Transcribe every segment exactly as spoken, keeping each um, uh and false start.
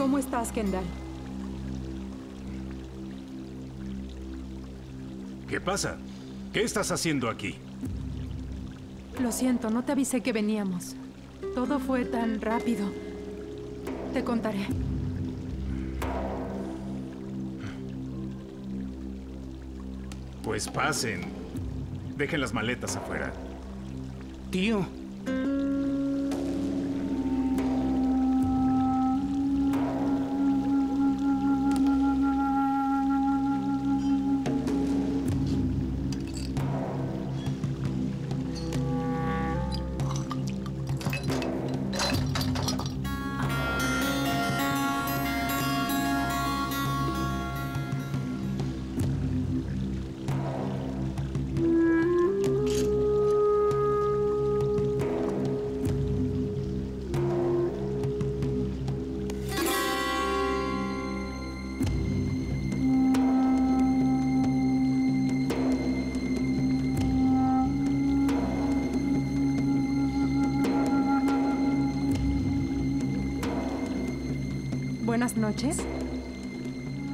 ¿Cómo estás, Kendall? ¿Qué pasa? ¿Qué estás haciendo aquí? Lo siento, no te avisé que veníamos. Todo fue tan rápido. Te contaré. Pues pasen. Dejen las maletas afuera. Tío. Buenas noches.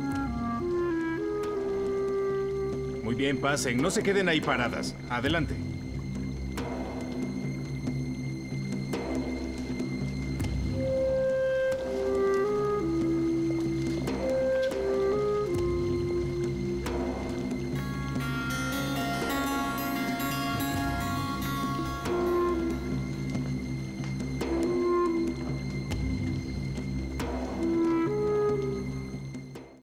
Muy bien, pasen. No se queden ahí paradas. Adelante.